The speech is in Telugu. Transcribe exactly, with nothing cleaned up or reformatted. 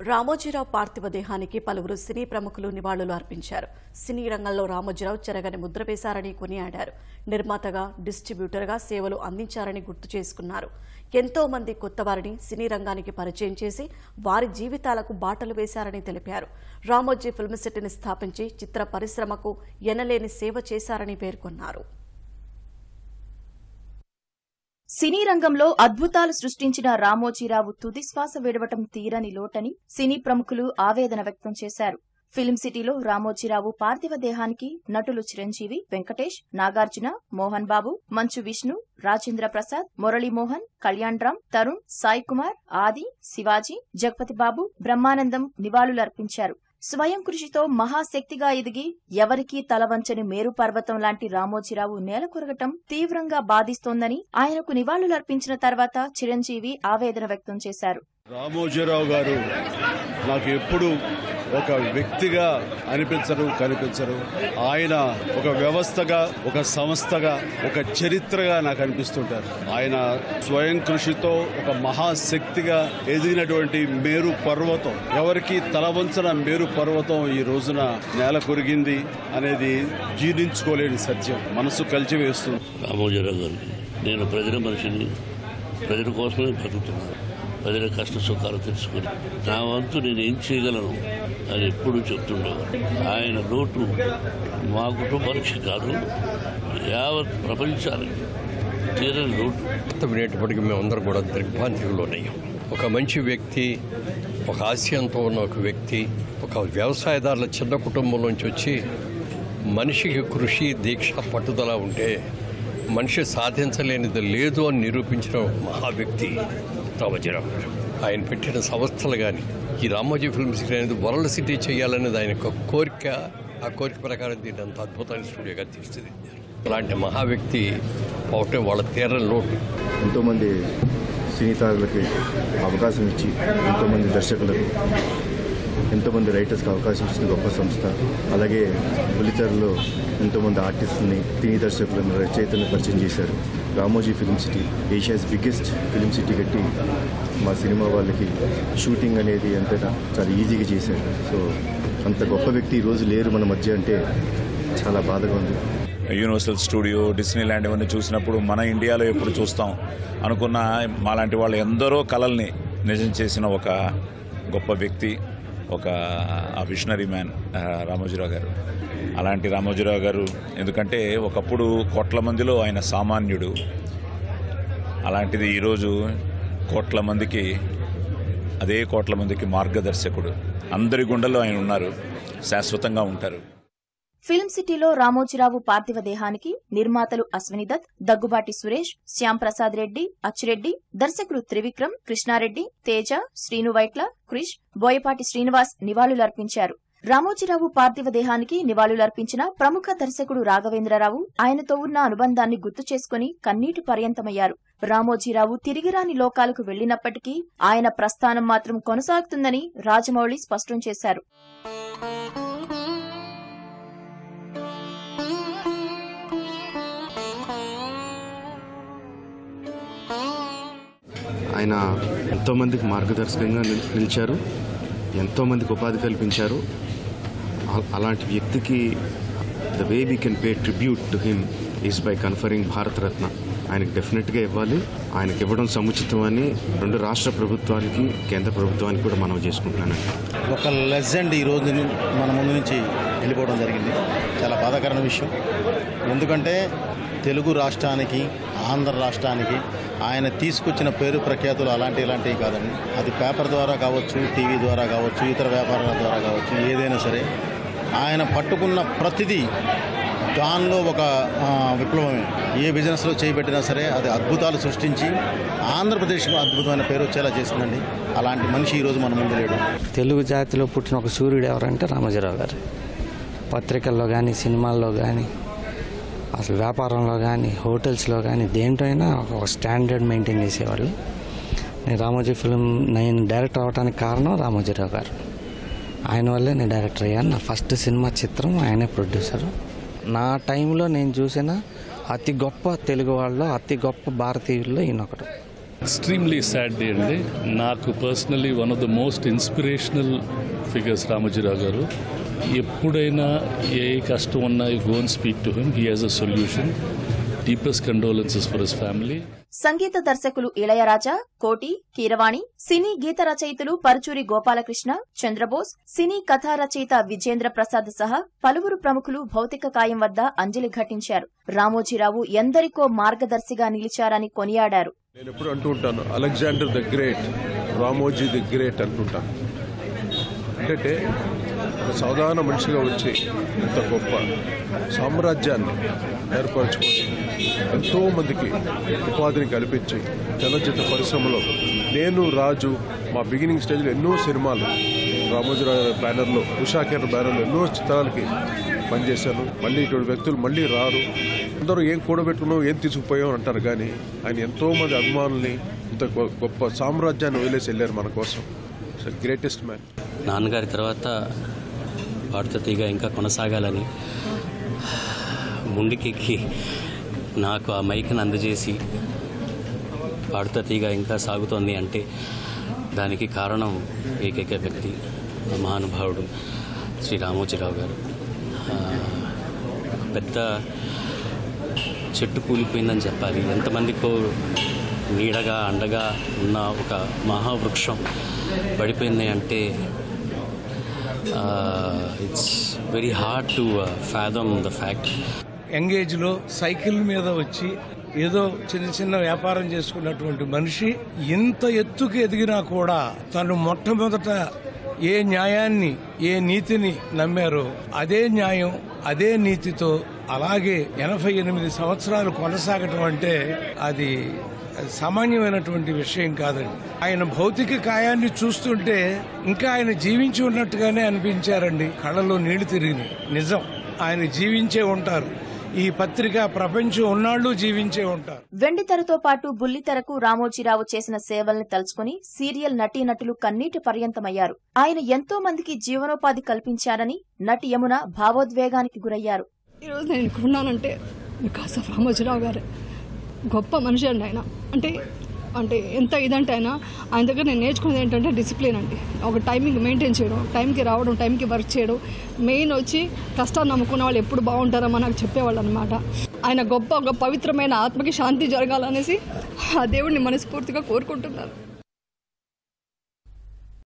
రామోజీరావు పార్థివ దేహానికి పలువురు సినీ ప్రముఖులు నివాళులు అర్పించారు. సినీ రంగంలో రామోజీరావు చెరగని ముద్ర వేశారని కొనియాడారు. నిర్మాతగా, డిస్ట్రిబ్యూటర్గా సేవలు అందించారని గుర్తు చేసుకున్నారు. ఎంతో మంది కొత్త వారిని సినీ రంగానికి పరిచయం చేసి వారి జీవితాలకు బాటలు వేశారని తెలిపారు. రామోజీ ఫిల్మ్ సిటీని స్థాపించి చిత్ర పరిశ్రమకు ఎనలేని సేవ చేశారని పేర్కొన్నారు. సినీ రంగంలో అద్భుతాలు సృష్టించిన రామోజీరావు తుదిశ్వాస విడవటం తీరని లోటని సినీ ప్రముఖులు ఆవేదన వ్యక్తం చేశారు. ఫిల్మ్ సిటీలో రామోజీరావు పార్థివ దేహానికి నటులు చిరంజీవి, వెంకటేష్, నాగార్జున, మోహన్ బాబు, మంచు విష్ణు, రాజేంద్ర ప్రసాద్, మురళీమోహన్, కళ్యాణ్ రామ్, తరుణ్, సాయి కుమార్, ఆది, శివాజీ, జగపతి బాబు, బ్రహ్మానందం నివాళులర్పించారు. స్వయం కృషితో మహాశక్తిగా ఎదిగి ఎవరికీ తలవంచని మేరు పర్వతం లాంటి రామోజీరావు నేల కొరగటం తీవ్రంగా బాధిస్తోందని ఆయనకు నివాళులర్పించిన తర్వాత చిరంజీవి ఆవేదన వ్యక్తం చేశారు. రామోజీరావు గారు నాకు ఎప్పుడు ఒక వ్యక్తిగా అనిపించరు కనిపించరు. ఆయన ఒక వ్యవస్థగా, ఒక సంస్థగా, ఒక చరిత్రగా నాకు అనిపిస్తుంటారు. ఆయన స్వయం కృషితో ఒక మహాశక్తిగా ఎదిగినటువంటి మేరు పర్వతం, ఎవరికి తలవంచన మేరు పర్వతం ఈ రోజున నేల కొరిగింది అనేది జీర్ణించుకోలేని సత్యం, మనసు కలిచివేస్తుంది. రామోజీరావు గారు, నేను ప్రజల మనిషిని, ప్రజల కోసమే బతుకుతున్నాను. ప్రజల కష్ట సుఖాలు తెలుసుకుని నా వంతు నేను ఏం చేయగలను అని ఎప్పుడు చెప్తుండేవారు. ఆయన లోటు మా కుటుంబానికి కాదు, యావత్ ప్రపంచానికి తీరని లోటు. వినేటప్పటికీ మేమందరం కూడా దిగ్భ్రాంతిలోనయ్యాం. ఒక మంచి వ్యక్తి, ఒక ఆశయంతో ఉన్న ఒక వ్యక్తి, ఒక వ్యవసాయదారుల చిన్న కుటుంబంలోంచి వచ్చి మనిషికి కృషి, దీక్ష, పట్టుదల ఉంటే మనిషి సాధించలేనిది లేదు అని నిరూపించిన మహా వ్యక్తి రామోజీరావు గారు. ఆయన పెట్టిన సంస్థలు కానీ ఈ రామోజీ ఫిల్మ్ సిటీ అనేది వరల్డ్ సిటీ చేయాలనేది ఆయన ఒక కోరిక. ఆ కోరిక ప్రకారం దీన్ని అంత అద్భుతమైన స్టూడియోగా తీర్చిదిద్దారు. అలాంటి మహా వ్యక్తి పోవటం వాళ్ళ తీరని లోటు. ఎంతోమంది సినీ తారులకి అవకాశం ఇచ్చి, ఎంతోమంది దర్శకులకు, ఎంతోమంది రైటర్స్కి అవకాశం ఇచ్చిన గొప్ప సంస్థ. అలాగే బుల్లితెరలో ఎంతోమంది ఆర్టిస్టులని, సినీ దర్శకులను, రచయితలను పరిచయం చేశారు. Ramoji film city Asia's biggest film city కట్టి మా సినిమా వాళ్ళకి షూటింగ్ అనేది అంతటా చాలా ఈజీగా చేశారు. సో అంత గొప్ప వ్యక్తి ఈరోజు లేరు మన మధ్య అంటే చాలా బాధగా ఉంది. యూనివర్సల్ స్టూడియో, డిస్నీ ల్యాండ్ ఇవన్నీ చూసినప్పుడు మన ఇండియాలో ఎప్పుడు చూస్తాం అనుకున్న మాలాంటి వాళ్ళు ఎందరో కళల్ని నిజం చేసిన ఒక గొప్ప వ్యక్తి, ఒక విషనరీ మ్యాన్ రామోజీరావు గారు. అలాంటి రామోజీరావు గారు ఎందుకంటే ఒకప్పుడు కోట్ల మందిలో ఆయన సామాన్యుడు. అలాంటిది ఈరోజు కోట్ల మందికి, అదే కోట్ల మందికి మార్గదర్శకుడు. అందరి గుండెల్లో ఆయన ఉన్నారు, శాశ్వతంగా ఉంటారు. ఫిల్మ్ సిటీలో రామోజీరావు పార్థివ దేహానికి నిర్మాతలు అశ్విని దత్, దగ్గుబాటి సురేష్, శ్యాం ప్రసాద్ రెడ్డి, అచ్చిరెడ్డి, దర్శకులు త్రివిక్రమ్, కృష్ణారెడ్డి, తేజ, శ్రీను వైట్ల, క్రిష్, బోయపాటి శ్రీనివాస్ నివాళులర్పించారు. రామోజీరావు పార్థివ దేహానికి నివాళులర్పించిన ప్రముఖ దర్శకుడు రాఘవేంద్రరావు ఆయనతో ఉన్న అనుబంధాన్ని గుర్తు చేసుకుని కన్నీటి పర్యంతమయ్యారు. రామోజీరావు తిరిగిరాని లోకాలకు వెళ్లినప్పటికీ ఆయన ప్రస్థానం మాత్రం కొనసాగుతుందని రాజమౌళి స్పష్టం చేశారు. ఆయన ఎంతోమందికి మార్గదర్శకంగా నిలిచారు, ఎంతోమందికి ఉపాధి కల్పించారు. అలాంటి వ్యక్తికి the way we can pay tribute to him is by conferring Bharat Ratna. ఆయనకు డెఫినెట్గా ఇవ్వాలి. ఆయనకి ఇవ్వడం సముచితమని రెండు రాష్ట్ర ప్రభుత్వానికి, కేంద్ర ప్రభుత్వానికి కూడా మనం చేసుకుంటున్నానండి. ఒక లెజెండ్ ఈరోజు మన ముందు నుంచి వెళ్ళిపోవడం జరిగింది. చాలా బాధాకరమైన విషయం. ఎందుకంటే తెలుగు రాష్ట్రానికి, ఆంధ్ర రాష్ట్రానికి ఆయన తీసుకొచ్చిన పేరు ప్రఖ్యాతులు అలాంటి ఇలాంటివి కాదండి. అది పేపర్ ద్వారా కావచ్చు, టీవీ ద్వారా కావచ్చు, ఇతర వ్యాపారాల ద్వారా కావచ్చు, ఏదైనా సరే ఆయన పట్టుకున్న ప్రతిదీ దానిలో ఒక విప్లవమే. ఏ బిజినెస్లో చేయబెట్టినా సరే అది అద్భుతాలు సృష్టించి ఆంధ్రప్రదేశ్కు అద్భుతమైన పేరు వచ్చేలా చేసిందండి. అలాంటి మనిషి ఈరోజు మన ముందు లేడు. తెలుగు జాతిలో పుట్టిన ఒక సూర్యుడు ఎవరంటే రామోజీరావు గారు. పత్రికల్లో కానీ, సినిమాల్లో కానీ, అసలు వ్యాపారంలో కానీ, హోటల్స్లో కానీ, దేంట్లో అయినా ఒక స్టాండర్డ్ మెయింటైన్ చేసేవాళ్ళు. నేను రామోజీ ఫిల్మ్ నేను డైరెక్టర్ అవ్వడానికి కారణం రామోజీరావు గారు. ఆయన వల్లే నేను డైరెక్టర్ అయ్యాను. నా ఫస్ట్ సినిమా చిత్రం ఆయనే ప్రొడ్యూసరు. నా టైంలో నేను చూసిన అతి గొప్ప తెలుగు వాళ్ళలో, అతి గొప్ప భారతీయుల్లో ఈయన ఒకడు. ఎక్స్ట్రీమ్లీ సాడ్ డే అండి. నాకు personally one of the most inspirational figures Ramoji Rao గారు. ఎప్పుడైనా ఏ కష్టం ఉన్నా you go and speak to him, he has a solution. Deepest condolences for his family. సంగీత దర్శకులు ఇళయరాజా, కోటి, కీరవాణి, సినీ గీత రచయితలు పరుచూరి గోపాలకృష్ణ, చంద్రబోస్, సినీ కథా రచయిత విజేంద్ర ప్రసాద్ సహా పలువురు ప్రముఖులు భౌతిక కాయం వద్ద అంజలి ఘటించారు. రామోజీరావు ఎందరికో మార్గదర్శిగా నిలిచారని కొనియాడారు. నేను ఎప్పుడు అంటూ ఉంటాను, Alexander the great, Ramoji the great అంటుంటాను. అంటే ఒక సాధారణ మనిషిగా వచ్చి ఇంత గొప్ప సామ్రాజ్యాన్ని ఏర్పరచుకొని ఎంతో మందికి ఉపాధిని కల్పించి చలనచిత్ర పరిశ్రమలో నేను రాజు మా బిగినింగ్ స్టేజ్లో ఎన్నో సినిమాలు రామోజీరావు బ్యానర్లో, ఉషాకేర్ బ్యానర్లో ఎన్నో చిత్రాలకి పనిచేశాను. మళ్ళీ ఇటువంటి వ్యక్తులు మళ్ళీ రారు. అందరూ ఏం కూడబెట్టుకున్నావు, ఏం తీసుకుపోయావు అంటారు, కానీ ఆయన ఎంతో మంది అభిమానుల్ని ఇంత గొప్ప సామ్రాజ్యాన్ని వదిలేసి వెళ్ళారు మన కోసం. Greatest man. నాన్నగారి తర్వాత పాడుతా తీగ ఇంకా కొనసాగాలని ముందుకెక్కి నాకు ఆ మైక్ని అందజేసి పాడుతా తీగ ఇంకా సాగుతోంది అంటే దానికి కారణం ఏకైక వ్యక్తి, మహానుభావుడు శ్రీ రామోజీరావు గారు. పెద్ద చెట్టు కూలిపోయిందని చెప్పాలి, ఎంతమందికో నీడగా అండగా ఉన్న ఒక మహావృక్షం పడిపోయింది అంటే it's very hard to fathom the fact. Young ఏజ్లో సైకిల్ మీద వచ్చి ఏదో చిన్న చిన్న వ్యాపారం చేసుకున్నటువంటి మనిషి ఇంత ఎత్తుకు ఎదిగినా కూడా తను మొట్టమొదట ఏ న్యాయాన్ని, ఏ నీతిని నమ్మారో అదే న్యాయం, అదే నీతితో అలాగే ఎనభై ఎనిమిది సంవత్సరాలు కొనసాగటం అంటే అది సామాన్యమైనటువంటి విషయం కాదండి. ఆయన భౌతిక కాయాన్ని చూస్తుంటే ఇంకా ఆయన జీవించి ఉన్నట్టుగానే అనిపించారండి. కళ్ళలో నీళ్లు తిరిగినాయి. నిజం, ఆయన జీవించే ఉంటారు. ఈ పత్రిక ప్రపంచం ఉన్నాళ్ళు జీవించే ఉంటారు. వెండితెరతో పాటు బుల్లితెరకు రామోజీరావు చేసిన సేవల్ని తలుచుకుని సీరియల్ నటీనటులు కన్నీటి పర్యంతమయ్యారు. ఆయన ఎంతో మందికి జీవనోపాధి కల్పించారని నటి యమున భావోద్వేగానికి గురయ్యారు. ఈరోజు నేను ఇక్కడ ఉన్నానంటే బికాస్ ఆఫ్ రామోజీరావు గారే. గొప్ప మనిషి అండి ఆయన. అంటే అంటే ఎంత ఇదంటే ఆయన ఆయన దగ్గర నేను నేర్చుకునేది ఏంటంటే డిసిప్లిన్ అండి. ఒక టైమింగ్ మెయింటైన్ చేయడం, టైంకి రావడం, టైంకి వర్క్ చేయడం, మెయిన్ వచ్చి కష్టాన్ని నమ్ముకున్న వాళ్ళు ఎప్పుడు బాగుంటారో నాకు చెప్పేవాళ్ళు అనమాట. ఆయన గొప్ప ఒక పవిత్రమైన ఆత్మకి శాంతి జరగాలనేసి ఆ దేవుడిని మనస్ఫూర్తిగా కోరుకుంటున్నారు.